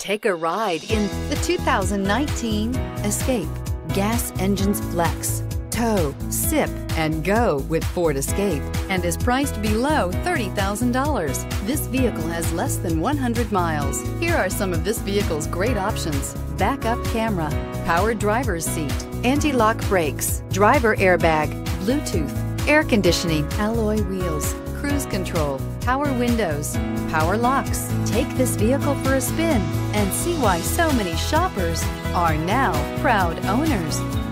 Take a ride in the 2019 Escape. Gas engines flex, tow, sip, and go with Ford Escape, and is priced below $30,000. This vehicle has less than 100 miles. Here are some of this vehicle's great options: backup camera, power driver's seat, anti-lock brakes, driver airbag, Bluetooth, air conditioning, alloy wheels, cruise control, power windows, power locks. Take this vehicle for a spin and see why so many shoppers are now proud owners.